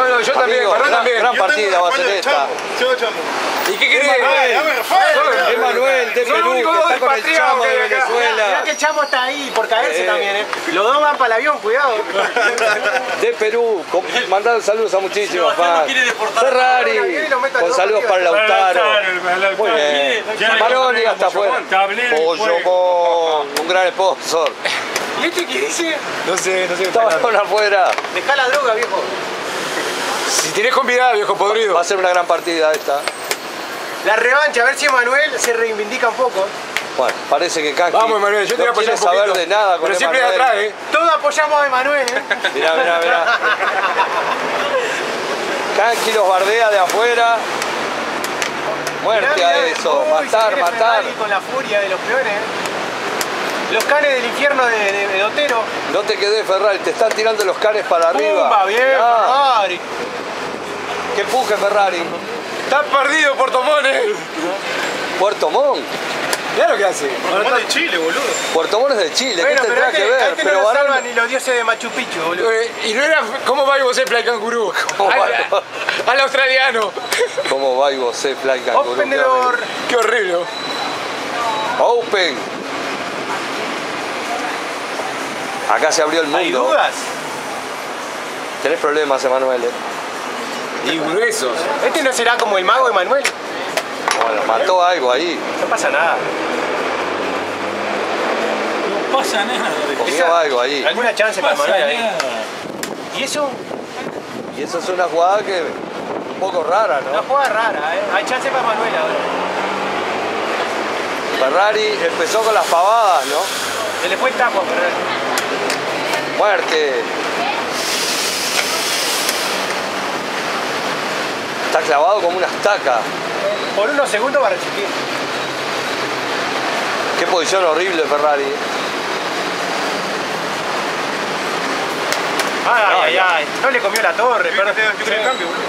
No, yo también, Ferran también. Gran partida va a ser esta. ¿Y qué querés? Emanuel de Perú, que está con el Chamo de Venezuela. Mirá que el Chamo está ahí por caerse también, ¿eh? Los dos van para el avión, cuidado. De Perú, mandando saludos a muchísimos fans. Ferrari, con saludos para Lautaro. Muy bien. Maroni hasta afuera. Pollo, un gran sponsor. ¿Y este qué dice? No sé. Estaban afuera. Dejá la droga, viejo. Si tenés convidado, viejo podrido. Va a ser una gran partida esta. La revancha, a ver si Emanuel se reivindica un poco. Bueno, parece que Kanki Vamos, Emanuel, yo te voy a no quiere apoyar un saber poquito. de nada con Pero siempre de Emanuel. atrás, Todos apoyamos a Emanuel, ¿eh? Mirá. Kanki los bardea de afuera. Muerte Mirá, a mirá. eso, Uy, se quiere matar. Ferrari con la furia de los peores, ¿eh? Los canes del infierno de Otero. No te quedé, Ferrari, te están tirando los canes para arriba. ¡Pumba, bien, Ferrari! Que empuje Ferrari. Está perdido Puerto Montt, Puerto Montt. Mirá lo que hace. Montt de Chile, boludo. Puerto Montt es de Chile, Bueno, ¿qué tendrá que ver? este no lo salvan ni los dioses de Machu Picchu, boludo. Y no era cómo va y vos Fly Cangurú. Al australiano. ¿Cómo va y vos Fly Cangurú? Open the door. Qué horrible. Open. Acá se abrió el mundo. ¿Hay dudas? Tenés problemas, Emanuel. Y gruesos. ¿Este no será como el mago Emanuel? Bueno, mató algo ahí. No pasa nada. No pasa nada. Comió algo ahí. ¿Alguna chance para Pasa Emanuel ahí? nada. ¿Y eso? Y eso es una jugada que un poco rara, Una ¿no? jugada rara, ¿eh? Hay chance para Emanuel ahora. Ferrari empezó con las pavadas, ¿no? Se le fue el tapo a Ferrari. Muerte. Está clavado como una estaca. Por unos segundos va a resistir. Qué posición horrible Ferrari. Ay. No le comió la torre, pero el cambio, boludo.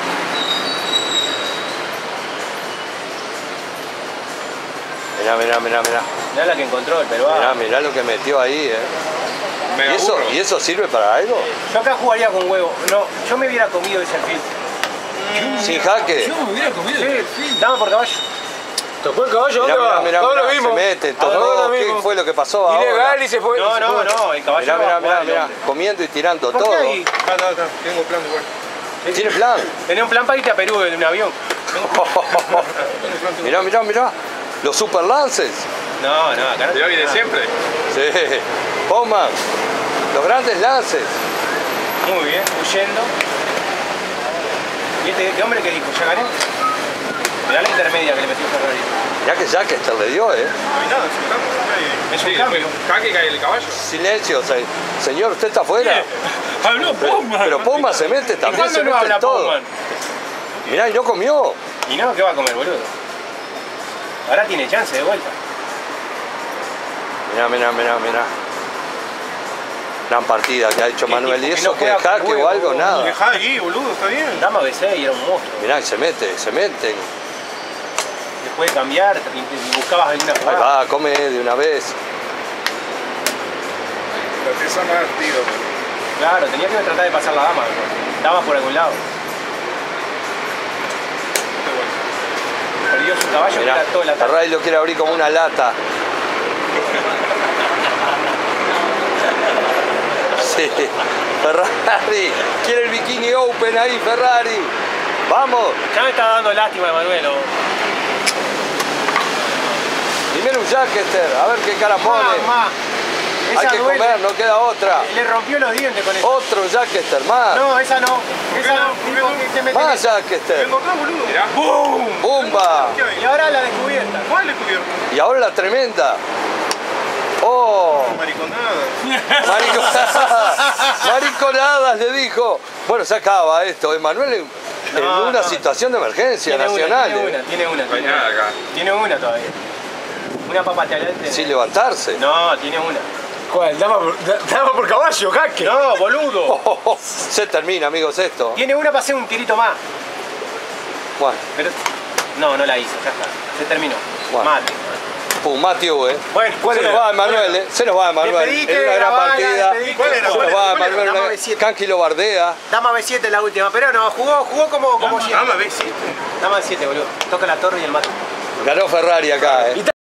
Mirá. Mirá la que encontró el peruano. Mirá lo que metió ahí, ¿Y eso sirve para algo? Yo acá jugaría con huevo. No, yo me hubiera comido ese alfil. Sin jaque. Yo me hubiera comido el Sí, dame por caballo. Tocó el caballo, ¿dónde va? Mirá, Todos lo se vimos. mete, Todos tocó. lo ¿Qué vimos. fue lo que pasó ahora? Ilegal y se fue. No, el caballo no va a jugar, el Mirá. hombre. Comiendo y tirando ¿Por qué todo. ahí? Está. Tengo plan igual. ¿Tiene plan? Tenés un plan para irte a Perú en un avión. Mirá. Los super lances. No, acá no. De hoy de siempre. Sí. Bowman. Los grandes lances. Muy bien, huyendo. ¿Y este hombre qué dijo? ¿Ya gané? Mirá la intermedia que le metió Ferrari. Mirá que Jackester le dio, No hay nada, es un Es un cambio. Jaque cae el caballo. Silencio, señor, usted está afuera. Habló Puma. Pero Puma se mete ¿Y también, cuándo se no mete habla en todo. Pullman? Mirá, y no comió. Y no, ¿qué va a comer, boludo? Ahora tiene chance de vuelta. Mirá. Gran partida que ha hecho Manuel. ¿Y tipo que eso no que juega con jaque o huevo, algo? Nada. Dejá aquí, boludo, está bien. Dama BC y era un monstruo. Mirá, y se meten. Después de cambiar, buscabas alguna Ahí jugada. va, come de una vez. La pesa más, tío. Claro, tenía que tratar de pasar la dama. Dama por algún lado. Perdió su caballo que Mirá, era toda la tarde. Ferrari lo quiere abrir como una lata. Sí, Ferrari. Quiere el Bikini Open ahí, Ferrari. Vamos. Ya me está dando lástima Emanuel. Primero un Jackester, a ver qué cara pone. Hay que duele. comer, no queda otra. Le rompió los dientes con eso. Otro Jackester, más. No, esa no. Esa no. ¿Por qué no? Te metes- Más Jackester. Vengo acá, boludo. Mirá. ¡Bum! ¡Bumba! ¿Qué hay? Y ahora la descubierta. ¿Cuál descubierto? Y ahora la tremenda. ¡Oh! Mariconada. Mariconadas le dijo. Bueno, se acaba esto. Emanuel en No, una no. situación de emergencia nacional. Tiene una. No hay nada acá. Tiene una todavía. Una papatealante. Sin levantarse. No, tiene una. ¿Cuál? Dama por caballo, jaque. No, boludo. Se termina, amigos, esto. Tiene una para hacer un tirito más. Bueno, Pero no la hizo, ya está. Se terminó. Bueno. Mate. Pum, Matthew, Bueno, se nos va Emanuel, se nos va Emanuel. Despedite, En una gran Gavala, partida. despedite. ¿Cuál era? Se nos va Emanuel. Dama B7. Kanki lo bardea. Dama B7 la última, pero no, jugó como siempre. Dama B7. Dama B7, boludo. Toca la torre y el mate. Ganó Ferrari acá,